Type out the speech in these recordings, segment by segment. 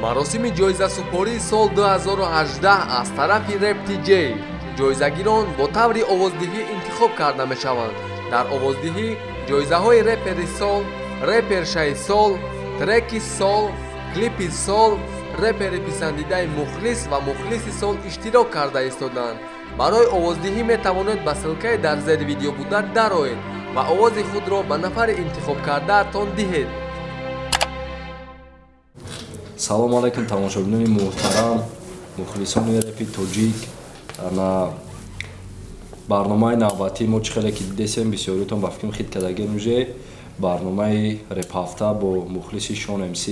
маросими ҷоизасупории сол 2018 аз тарафи Rap TJ ҷоизагирон бо таври овоздиҳӣ интихоб карда мешаванд. дар овоздиҳӣ ҷоизаҳои репери сол, репершаи сол, треки сол, клипи сол, репери писандидаи мухлис ва мухлиси сол иштирок карда истоданд. барои овоздиҳӣ метавонед ба ссилкаи дар зери видео буда дароед ва овози худро ба нафари интихоб кардаатон диҳед. салому алайкум тамошобинони муҳтарам, мухлисони репи тоҷик. барномаи навбатии мо чӣ хеле ки дидесем бисёритон ба фикрам хит кардагем уже барномаи репҳафта бо мухлиси Шон МС.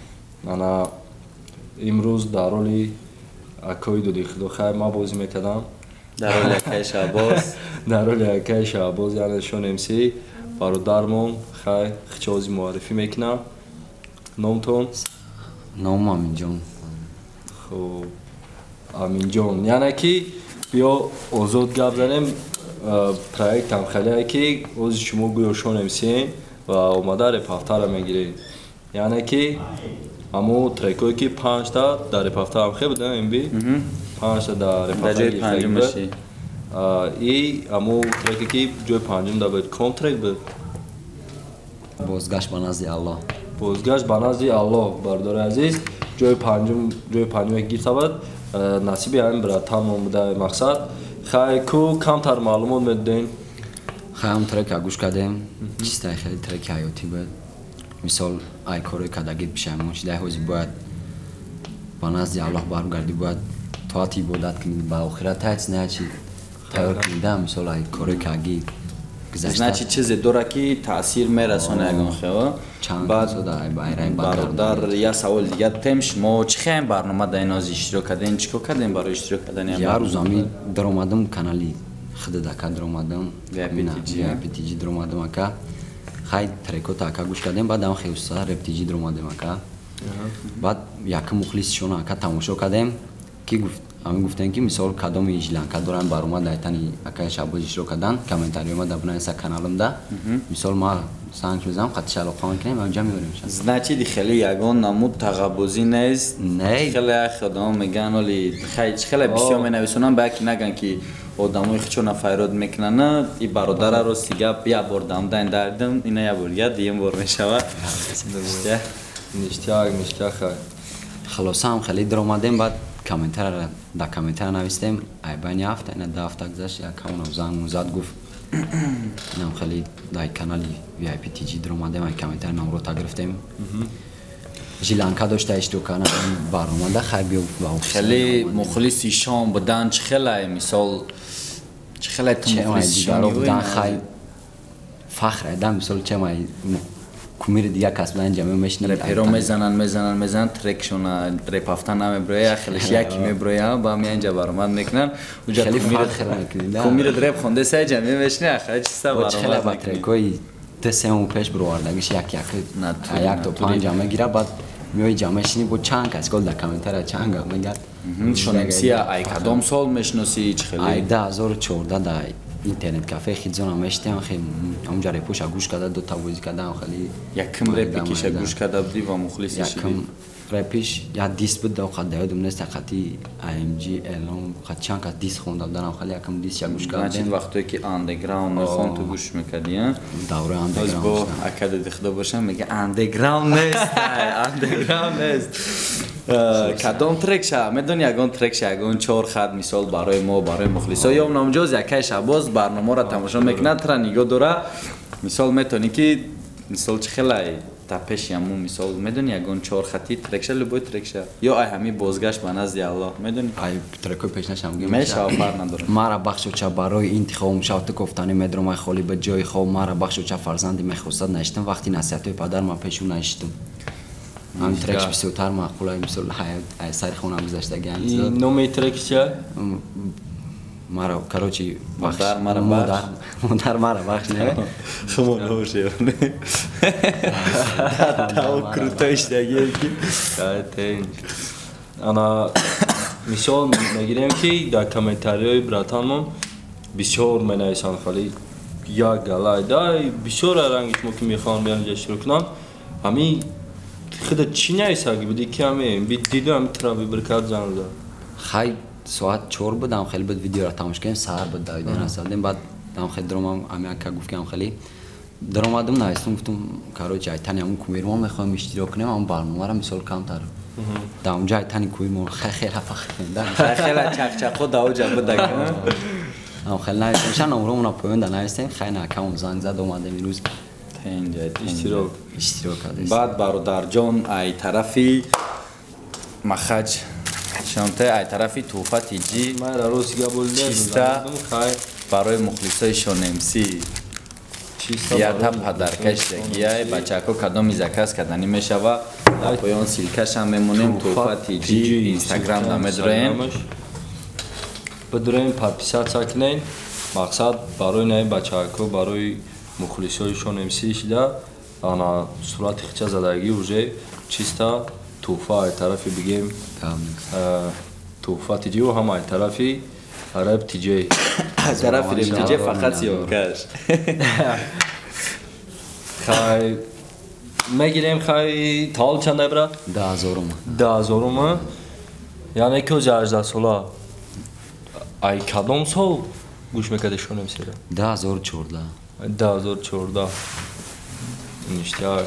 имрӯз дар роли акои Дудихудо хайр ма бозӣ мекардам. дар роли акаи Шаҳбоз. дар роли акаи Шаҳбоз яъне Шон МС. бародармон хайр хичози муаррифӣ мекунам. номтон? номам Аминҷон. хуб, Аминҷон. яъне ки биё озод гап занем. проектам хеле ки ози шумо гӯё Шон МС-ен ва омада репҳафтаро мегиред. яъне ки ҳамо трекое ки 5та дар репҳафта ҳам хел буда МБ 5та дар репҳафта и ҳамо треке ки ҷои панҷум да буд контрек буд. бозгашт ба назди Аллоҳ. бозгашт ба назди Аллоҳ. бардори азиз, ҷои панҷуме гирифта буд. насиби ҳамин братанмон буда мақсад. хай ку камтар маълумот медодем. хайм трека гӯш кардем. чизтаи хеле треки ҳаётӣ буд. мисол ай корои кардагид пишаймон шидаи ҳозир бояд ба назди Аллоҳ баргардӣ, бояд тоат ибодат кунӣ ба охират ҳеҷ не чи тайёр кунида. мисол ай корои кардагид значит чизе дора ки таъсир мерасона ягон хело. баъд бародар я савол дига тем шумо чӣ хеле барнома дар ин ҳозир иштирок кардем, чӣ кор кардем барои иштирок кардани я рӯзами даромадам канали хдадака даромадам VIPTG даромадам ака хай трекота ака гӯш кардем. баъд ам хелуса рептиҷи даромадем ака. баъд якум мухлисишона ака тамошо кардем ки ҳамин гуфтем ки мисол кадоми жиланка доранд барома дайтани акаи Шаҳбоз иштирок кардан комментариёма да бунаиса каналымда мисол ма санг мезанам хатиш алоқа мекунем ҳамҷа меорем. значит хеле ягон намуд тағаббузӣ нест. хеле оходамо меган оли хай чӣ хеле бисёр менависонам ба яки наган ки одамои хичона файрод мекунана и бародараро сига я бор дамдан дардам ина я бор я дием бор мешавад. ништяк хай халосам хеле даромадем. баъд да комментар навистем айбани ҳафта ина 2 ҳафта гузашт якамонам зангмон зад гуфт инам хеле дар канали VIPTG даромадем ай комментар номрота гирифтем. жиланка дошта иштирок кардан барномада хай биё ба хеле мухлиси Шон будан чӣ хеле мисол чӣ хеле ту мухлиси Шон будан хай фахр айда мисол чемай кумири дига кас будан ҷамеъ мешинад реперо мезананд трекшона репҳафта намеброя хелеш яки меброя ба миянҷа баромад мекунанд уҷа кумири реп хондеса ҷамеъ мешина хай чиста баромад ба трекои тесему пеш бировардагиш як то 5 ҷамеъ гира. баъд миёи ҷамеъ шини бо чанд кас гол дар комментария чанд гап мегӯяд. шонемсия ай кадом сол мешиносӣ чӣ хеле ай 2014 дар интернет кафе хидзона мештем хеле ҳамҷа репоша гӯш карда до тавозӣ кардам хеле якум репи киша гӯш карда будӣ ва мухлиси шидӣ. репиш як дист буд оқат даёдум нест ақати AMG элон қат чанд кас дист хонда буданам хеле якум дист я гӯш кардам. значит вақтое ки андеграунд мехон ту гӯш мекардӣ давраи андеграунд бо ака Дудихудо бошам мега андеграунд нест андеграунд нест. кадом трекша медони ягон трекша ягон 4 хат мисол барои мо барои мухлисо ё номҷоз якаи Шаҳбоз барномаро тамошо мекунад тра нигоҳ дора мисол метонӣ ки мисол чӣ хеле та пеши ҳаму мисол медони ягон 4 хати трекша любой трекша ё ай ҳами бозгашт ба назди Аллоҳ медони ай трекои пешнашам мешава фар надорад. мара бахшоча барои интихобум шавти кофтани медромай холи ба ҷои хоб мара бахшоча фарзанди мехостад наиштам вақти насиҳатҳои падар ма пешу наиштам. ам трекш бисёртар маъқулай мисол ай сари хона гузаштаги номи трек чия? мара короче модар мара бахш не шумо набоше тао круто иштаги ана мисол мегирем ки дар комментариҳои братанмон бисёр менависанд хали як галай да бисёр ранги мо ки мехоҳам биям иштирок кунам ҳамин خودت چی نیساگی بودی کمی دیدم ترابی برکات زنده خیلی ساعت 4 بودم خیلی بود ویدیو را تماشا کردیم سحر بود دویدن رسیدیم بعد دام خیلی درام امیاکا گفت که خیلی درام آدم نایستم گفتم کارو جای تانی همون کویر ما میخوام اشتراک کنم اما برنامه را مثال کم تر دام جای تانی کویر ما خیلی فخر کردم خیلی چق چق خود داو جنب دکن اما خیلی نایستم شن عمرم اونا پویند نایستم خیلی نکام زنگ زد اومدم امروز اشتراک بعد برادر جان ای طرفی مخرج شانته ای طرفی توفه تیجی من را روزگا بولده چیستا برای مخلصای شونمسی یا تا پدرکش دگیه بچه که کدام زکاس کدنی میشوه پایان سیلکش هم میمونیم توفه تیجی اینستاگرام نمیدریم بدریم پرپیسات ساکنین مقصد برای نای بچه که برای مخلصای شونمسی شده آنا صورت خیچه زدگی وجه چیستا توفه ای طرفی بگیم توفه تیجی و هم ای طرفی رب تیجی طرف رب تیجی فقط سیامکش خواهی میگیریم خواهی تال چنده برا؟ 10,000 یعنی که 18 ساله ای کدام سال گوش میکرده شونمسی را؟ 2014 2014 اشتیاق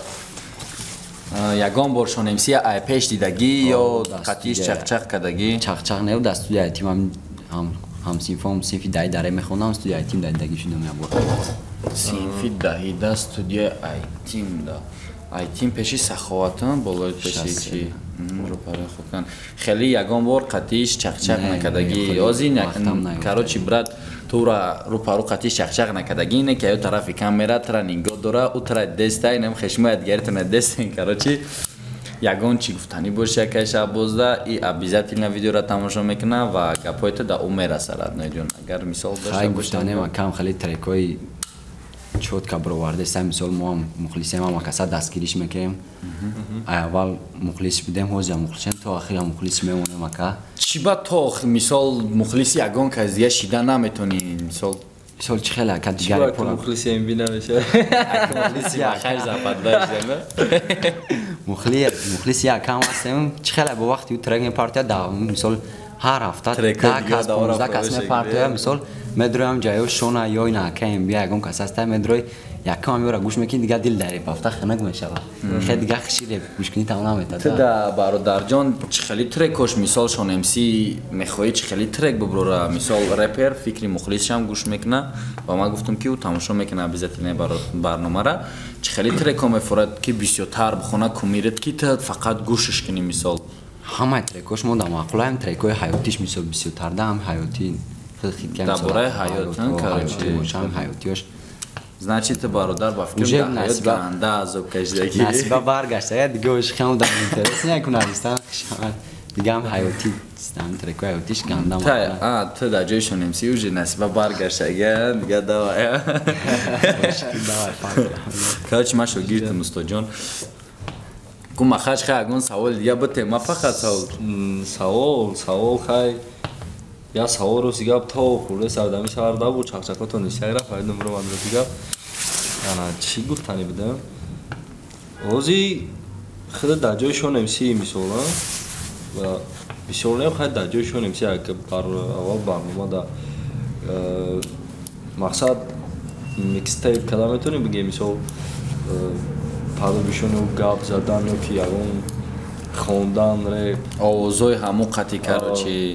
یگان بار شونمسی ای پیش دیدگی یا قطیش چق چق کدگی؟ چق نه در استودیای تیم هم سینفام سینفی دهی داره میخوندم استودیای تیم دیدگی شدم میبرد سینفی دهی در استودیای ای تیم دا ای تیم پیشی سخواتان بالای پیشی چی؟ رو پره خوب کن خیلی یگان بار قطیش چق چق نکدگی آزی کرو چی برد تو رو پارو قطیش چق چق نکدگی اینه که یه طرفی کامیرا ترا نینگو داره او ترا دسته اینم خشمه ادگری تنه دسته این کرو چی یگان چی گفتنی باشه که شب بازده ای ابیزت این ویدیو را تماشا میکنه و گپایت دا اومه رسالت نه جون اگر مثال داشته خیلی گفتنه ما کم خیلی ترکای چوت که برآورده است مثال ما مخلصیم ما کسا دستگیریش میکنیم اول مخلص بودیم حوزه مخلصیم تا آخر مخلص میمونیم که چی با تو مثال مخلص یگان که از دیگه شیده نمیتونی مثال چه خیلی که دیگه که مخلصی این بینه میشه مخلصی آخر زفت داشته مخلص یا کم هستیم چه خیلی با وقتی ترک پارتیا دا مثال هر هفته ده کس 15 کس پارتیا مثال مدرویم جایو شونا یا اینا که این بیا یگان کس هست مدروی یکم هم گوش میکنی دیگه دل داری پافتا خنک میشه خیلی دیگه خشیره گوش کنی تمام میاد تو دا برادر جان چه خیلی ترکش مثال شونمسی میخوای چه خیلی ترک ببره مثال رپر فکری مخلص هم گوش میکنه و ما گفتم که او تماشا میکنه بیزتینه برنامه را چه خیلی ترک هم فراد که بسیار بخونه کمیرت کی تا فقط گوشش کنی مثال همه ترکش ما دام عقل هم ترکای حیاتیش مثال بسیار دام حیاتی خیلی کم درباره حیاتن کارش هم حیاتیش Значит, برادر با فکر حیات گنده از او کشیدگی نصیبه برگشته دیگه وش خیلی در اینترس نکنه استان دیگه هم حیاتی استان ترکو حیاتیش گنده تو در جای شونمسی اوجی نصیبه برگشته دیگه دواه کارچ ما شو گیرت مستا جان کم مخش خیلی اگون سوال دیگه بته ما فقط سوال خیلی یا سوال رو سیگاب تا خورده سردمی شهرده بود چاکچاکا تو نشته گرفت باید نمرو من رو سیگاب یعنی چی گفتنی بدم اوزی خیلی در جای شونمسی میسولم و بسیار خیلی در جای شونمسی که بر اول برنامه دا مقصد میکستیپ کلا میتونی بگی مثال پارو بیشون و گاب زدن یا که یکون خوندن ره آوازای همون قطعی کرد چی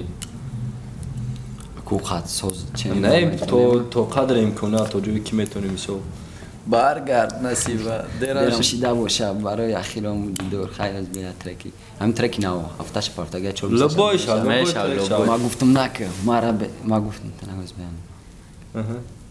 کو خط ساز نه تو قدر امکانات تو جوی کی میتونی میسو برگرد نصیبه درم شیده باشه برای اخیرام دور خیلی از بیاد ترکی هم ترکی نه هفتهش پارتاگه چول لبایش ما گفتم نکه ما گفتم تنگوز بیان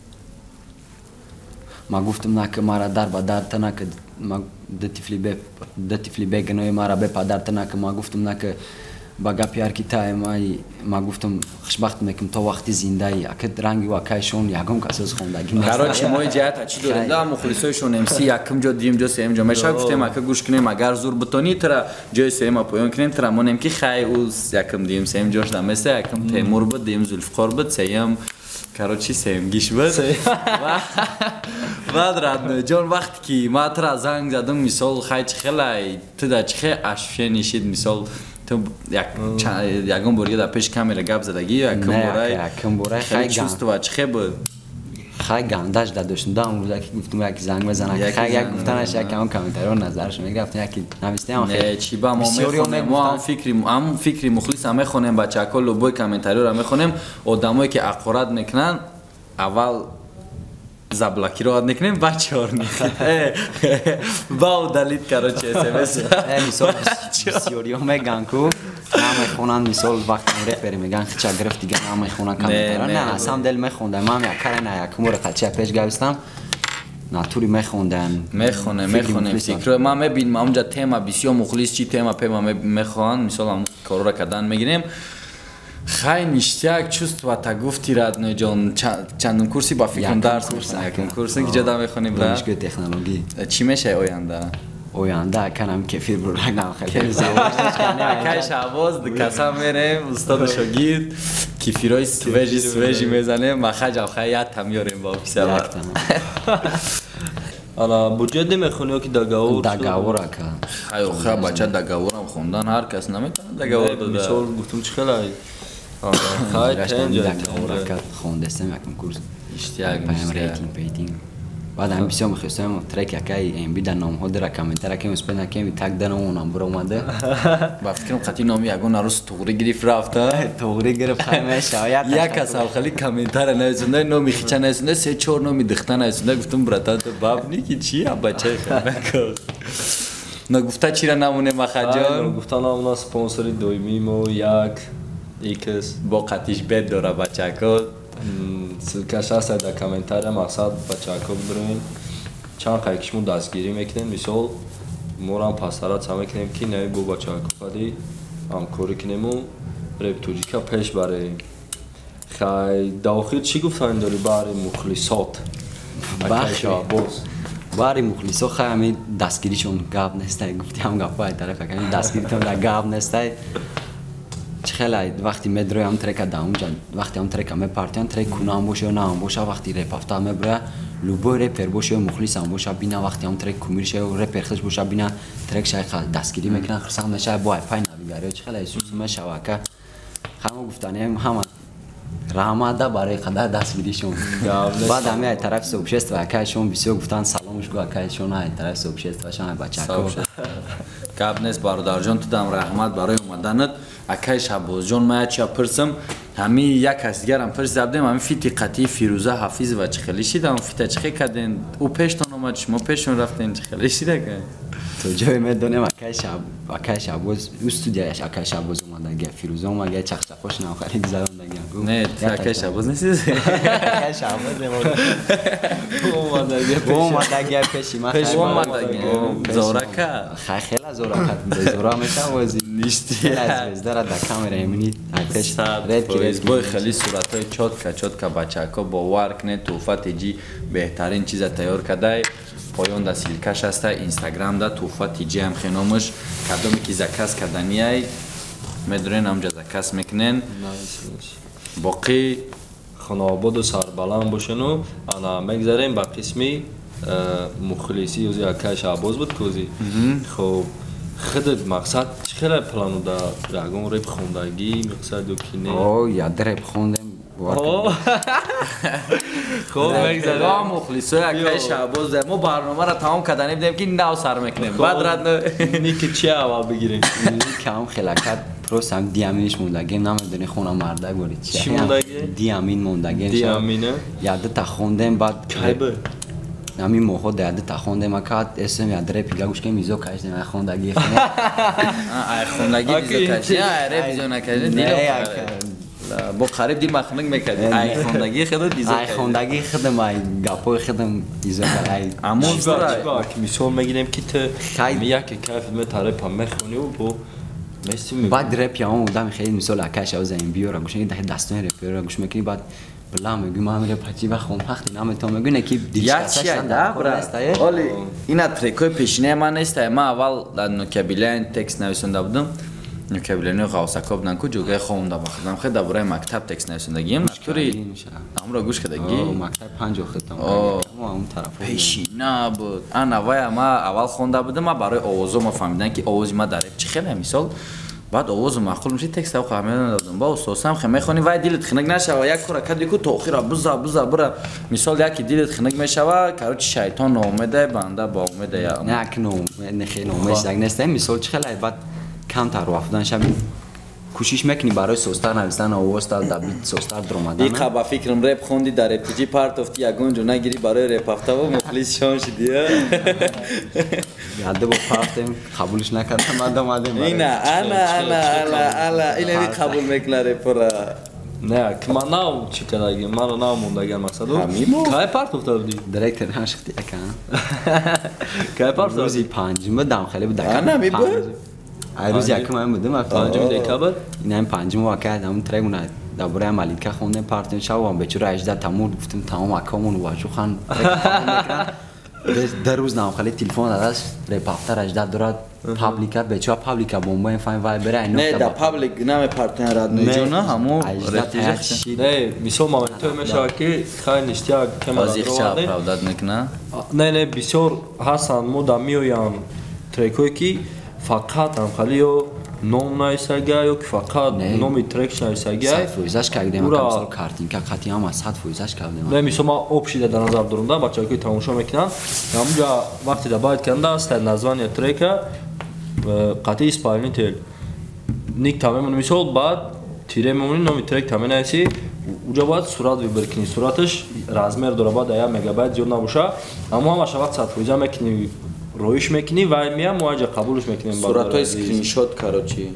ما گفتم نکه مرا در با در تنکه ما دتیفلی بگنوی مرا به پدر تنکه ما گفتم نکه با گپیار کی تای ما گفتم خوشبخت میکم تا وقتی زنده ای اکد رنگی واکایشون یگم کاساز خوندگی کاراچ موی جهت چی داره دا مخلصایشون امسی یکم جا دیم جا سیم جا میشه گفتم اگه گوش کنیم اگر زور بتونی ترا جای سیم اپویون کنیم ترا منم کی خای اوز یکم دیم سیم جاش دمسته یکم تیمور بود دیم زلفقار بود سیم короче семгиш буд баъд радноҷон вақте ки ма тра занг задам мисол хай чихелай ту да чихе ашфе нишид мисол ту ягон борга дар пеши камера гап задагӣ якум бора хай чувства чихе буд хай гандаш дадошнда амрӯза ки гуфтум яки занг базанам хай як гуфтанаш якам комментариё назараш меграфтам яки навистаам не чи ба мо мехонем мо ҳам фикри мухлис ҳам мехонем бачаҳако лубои комментариёро ҳам мехонем одамое ки ақорат мекунанд аввал заблокировать мекунем ба чор ба удалит короче смс мисол бисёриё меган ку намехонанд мисол вақте репери меган хича гирифт дига намехонанд комментариё не на самом деле мехондам мам якара на якум ро хача пеш гавистам натури мехондам мехонем фикро ма мебинам онҷа тема бисёр мухлис чи тема пема мехоҳанд мисол ҳам корро кардан мегирем хай ништяк чувства та гуфти радноҷон чандум курси ба фикрам дарс мехонам якум курси ки ҷада мехонем донишгоҳи технологӣ чӣ мешавад оянда канам кефир бурагам хеле акай шабоз касам мерем устоду шогирд кефирои свежи мезанем махаҷам хай яктам ёрем ба офисар ана буҷет намехонӣ ки даговор ака хай бача договорам хондан ҳар кас наметавонад договор дода мисол гуфтум чӣ хелай хондестам якум курс иштияк рейтинг баъд ҳам бисёр мехостам трек якай мб дар номҳо дара комментария ки успе накем так данамонам буромада ба фикрам қатъи номи ягон арӯз туғри гирифт рафта туғри гирифт хай мешавад як кас авхали комментария нависонда номи хича нависонда 3-4 номи духта нависонда гуфтум братан ту бабни ки чи бачаи хелако нагуфта чира намонем ахаҷон гуфта намона спонсори доимии мо як икс бо қатиш бед дора бачако силкаш ҳаст дар комментария мақсад бачаҳако бирем чанд қайкишмо дастгирӣ мекунем мисол морам пастаратса мекунем ки наи бо бачаҳако қади ҳамкорӣ кунему рептуҷика пеш барем хай давохил чӣ гуфтан дори баҳри мухлисот баҳри мухлисо хай ҳами дастгиришон гап нестай гуфти ҳам гапҳои тарафа кани дастгиритон да гап нестай чихелай вақти медроям трека дамуҷа вақти ҳам трека мепартиям трек кунам боша ё наам боша вақти репафта мебурая любой репер боша ё мухлисам боша бина вақти ҳам трек кумирша ё репер хиш боша бина трек шайха дастгирӣ мекунан хирсам мешава бо айпай навигариё чихелай сусу мешава ка ҳама гуфтанем ҳама раҳмада барои қадар дастгиришон баъд ҳами ай тарафи сообщество акайшон бисёр гуфтан саломш гӯ акайшон ай тарафи сообществошон ай бачако гап нест бародарҷон ту дам раҳмат барои омаданат акай шабозҷон мая чия пирсам ҳами як кас дигарам пирс забдем ҳами фити қатии фирӯза ҳафизова чихелӣ шидам фита чихе карден ӯ пештон омад шумо пешон рафтен чихелӣ шида ка то ҷое медонем акай шабоз ӯ студияш акай шабоз омадаги фирӯза омаги чахчахош навхари гузарондаги не акай шабоз нест акай шабоз омадаги пеши ма омадаги зорака хай хела зорака зора мешавози ништиаздара да камера эмини пеш бой хели суратҳои чотка бачаҳако бовар кунед тӯҳфа тиҷи беҳтарин чиза тайёр кадай поён да силкаш аста инстаграм да тӯҳфа тиҷи ҳам хеномаш кадоме ки заказ каданияй медонен ҳамҷа заказ мекунен боқӣ хонаободу сарбаланд бошену ана мегзарем ба қисми мухлисӣ ёзи акай шабоз буд кӯзи хоб худат мақсад чӣ хеле плануда ягон реп хондагӣ мақсаду ки не яд реп хондем хоб мегзарем мухлисои акай шабоз мо барномаро тамом карданем дидем ки нав сар мекунем баъд радно ники чи аввал бигирем никам хелакат просто ҳам диаминиш мондагем намедонӣ хона марда гори чӣ мондаге диамин мондагем диамина ядата хондем баъд кайбы ҳами моҳо ядата хондем акад эсем яд репига гӯшкем изо кашдем ай хондаги хондагӣ изо кашдем ай реп изо накашдем бо қариб дил махнак мекардем ай хондагӣ худам изо ай хондагӣ худам ай гапои худам изо кардем амон мисол мегирем ки ту яке кайф метарепа мехониву бо баъд реп ям одами хеле мисол акай шавзаим биёра гӯш дастони реперро гӯш мекунӣ баъд бла мегӯ ман репачи ва хон вақти наметавон мегӯ неки оли ина трекои пешинаи ман нестай ман аввал дар нукабилайн текст нависонда будам нукабилайни ғавсако будан ку ҷойгоҳи хонда бахудам хе дар бораи мактаб текст нависондагием چطوری؟ همراه گوش کردگی؟ مکتب 5 خوندم. اون طرف. پیشینا بود. انا وای ما اول خونده بودم ما برای آوازم فهمیدن که آواز ما داره چه خیلی مثال بعد آواز معقول میشه تکست او خمیدن دادم با استادم خم میخونی وای دیلت خنک نشه و یک کار کدی کو تاخیر بزا برا مثال یکی دیلت خنک میشه کارو شیطان اومده بنده با اومده یا نه کنم نخیر نمیشه اگه نستم مثال چه خیلی بعد کم تر رفتن شب کوشش میکنی برای سوستر نوشتن آواز تا دبیت سوستر درآمدن این خبا فکرم رپ خوندی در رپیجی پارت افتی یگون جو نگیری برای رپ هفته و مخلص شون شدی یاده با پارتم قبولش نکردم بعد اومدم اینا انا این قبول میکنه رپر نه که من نام چی کردگی من رو نام موندگی مقصد که پارت افتادی دایرکتر نشختی اکن که پارت روزی 5 دام خیلی بود انا می بود روز یکم من بودم پنجم دکتبر این هم 5 واقعا همون تریمون درباره عملی که خونده پارتن شوام به چرا 18 تموم گفتم تمام اکامون واجو خان در روز نام خالی تلفن داداش رپافتر 18 دورات پابلیکا بچا پابلیکا بمب این فاین وای بره نه دا پابلیک نام پارتنر راد نه همو رفیق نه میسو ما تو میشه که خیلی اشتیاق که ما رو پروداد میکنه نه بسیار هستن مو میویان تریکوی کی فقط هم خالی و نام نایساگه یا که فقط نامی ترک نایساگه صد فویزش کردیم که مثلا کارتین که قطعی هم از 100 فویزش کردیم نه میسو ما آبشیده در نظر درونده بچه که تماشا میکنن همونجا وقتی دا باید کنده است نزوانی ترک قطعی اسپایلینی تیل نیک تمام میسو بعد تیره میمونی نامی ترک تمام نیسی اونجا باید صورت ببرکنی صورتش رزمر داره باید 1 مگابایت زیاد نباشه اما همش وقت 100 فویزه میکنی رویش میکنی و میام مواجه قبولش میکنیم صورت های اسکرین شات کاراچی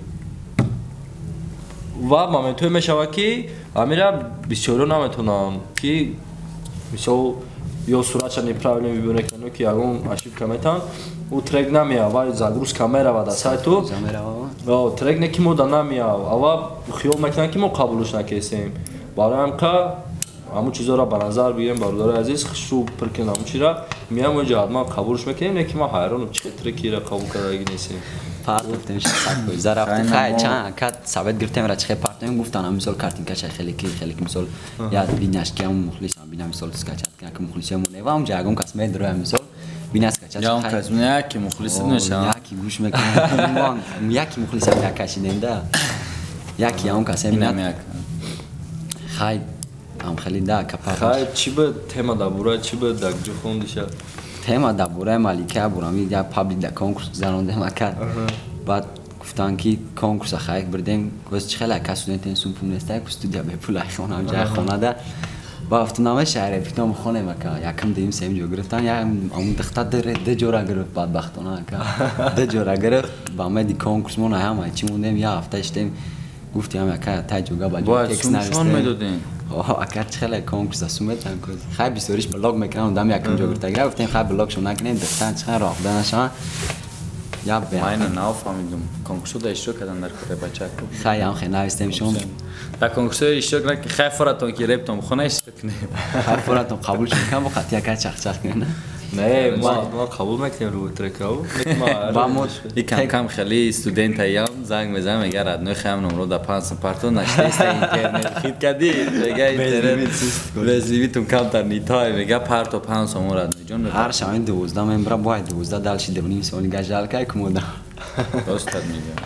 و مومنتوی میشوه که امیره بسیارو نمیتونم که مثلا یا صورتش نپراویلی میبونه کنو که اون اشیب کمیتان او ترک نمیه و زگروز کامera و دا سایتو و ترک نکیمو دا نمیه و خیال میکنن که ما قبولش نکیسیم برای هم که همون چیزا را به نظر بگیریم برادر عزیز خشو پرکن همون چی را میام اونجا ما قبولش میکنیم نه که ما حیرانم چه ترکی را قبول کردگی نیستیم پارت گفتم شد زرا خیلی چند کات ثابت گرفتم را چه پارتم گفتن مثلا کارتین کاش خیلی مثلا یا بیناش که هم مخلص هم بینم مثلا اسکچات که مخلص هم نه و هم جاگم کاسم درو هم مثلا بیناس اسکچات یا کاسم نه که مخلص نشه یکی گوش میکنم یکی مخلص هم کاشیدم دا یکی هم کاسم نه خیلی هم خیلی دا کپار خیلی چی به تما دبورای چی به دکجو خوندیشه تما دبورای مالیکه بورمی یا پابلیک دا کنکورس زننده مکات بعد گفتن که کنکورس خیلی بردیم گفت چه خیلی کسونتین سوپون نسته که استودیا به پول خونه هم جای خونه ده با افتنامه شهر پیتام خونه مکا یکم دیم سیم جو گرفتن یا اون دختر ده جورا گرفت بعد بختونه که ده جورا گرفت با مدی کنکورس مون هم چی موندیم یا هفته اشتیم گفتیم که تا جوگا با تکس نوشتیم اگر خیلی کنکورس اسومت هم کوز خیلی بیشترش بلاگ میکنم دم یکم جا گرفته گرفتم گفتیم خیلی بلاگشون نکنیم دختن چه راه دانشان یا به من نه فهمیدم کنکورس رو اشتراک کردن در کره بچه‌ها خیلی هم خیلی نوشتیم شما در کنکورس اشتراک نکردن خیلی فراتون که رپتون خونه اشتراک کنیم خیلی فراتون قبول شدیم با قطعی که چخ کنه نه ما قبول میکنیم رو ترکاو با ما کم خیلی استودنت ایام زنگ میزنم میگه ردنوی خیام نمرو در 5 پارتون نشته است اینترنت خید کردی میگه اینترنت وزلیویتون کم تر نیتای میگه پارتو 5 سومو ردنوی جون هر شاین 12 ممبر باید 12 دالشی دونیم سوال گجال که کمودا درست میگه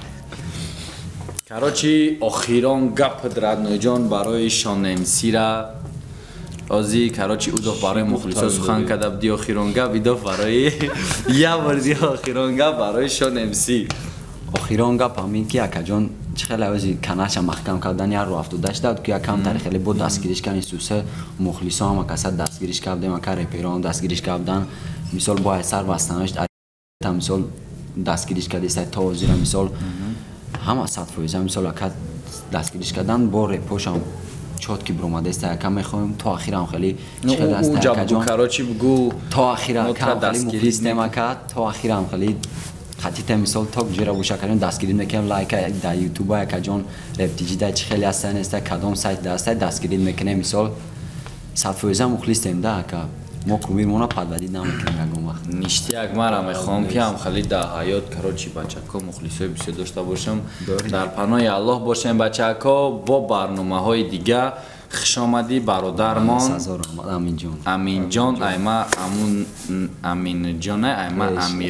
کراچی اخیران گپ ردنوی جان برای شان امسی را ازی کراچی اودو برای مخلصا سخن کرده بدی اخیرانگا ویدو برای یا ورزی اخیرانگا برای شان امسی اخیرانگا پامین که اکا جان چخیلی اوزی کناش محکم کردن یا رو افتو داشت داد که کم تاریخ خیلی بود دستگیریش کنی سوسه مخلصا هم کسات دستگیریش کردن مکر رپیران دستگیریش کردن مثال با اثر بستنش مثال دستگیریش کرده است تا وزیر مثال هم 100 فویزه مثال اکا دستگیریش کردن با رپوشم چوت کی بروماده است کم میخوایم تا اخیر هم خیلی چقدر است که جان کراچی بگو تا اخیر کم خیلی مخلص نمیکرد تا اخیر هم خیلی خطی مثال تا جرا بوشا کردن دستگیری میکنم لایک در یوتیوب که جان رپتیجی در چه خیلی هستن است کدام سایت دست دستگیری میکنه مثال صفویزه مخلص تیم ده که ما کومیر مونا پادوادی نمیکنیم اگه وقت نیشتی اگمارم میخوام که هم خیلی در حیات کراچی بچه‌ها مخلصای بسیار داشته باشم در پناه الله باشم بچه‌ها با برنامه‌های دیگه хушомадӣ бародармон Сазор омад Аминҷон. Аминҷон айма амун Аминҷон айма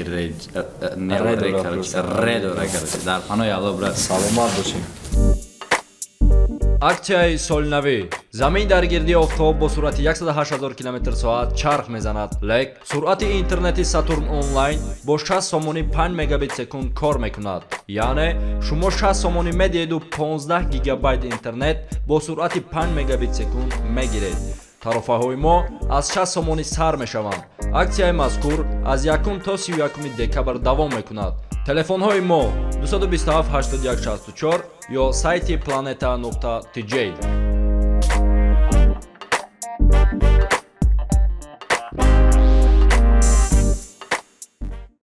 Амирредора дар паноҳи Аллоҳ брат. саломат бошем. аксияи солинавӣ. Замин дар гирди офтоб бо суръати 108 000 км/соат чарх мезанад, лек суръати интернети Saturn онлайн бо 60 сомонӣ 5 мегабит секунд кор мекунад. Яъне шумо 60 сомонӣ медиҳеду 15 гигабайт интернет бо суръати 5 мегабит секунд мегиред. тарофаҳои мо аз 60 сомонӣ сар мешаванд. аксияи мазкур аз 1 то 31 декабр давом мекунад. телефонҳои мо 227 81 64 ё сайти planeta.tj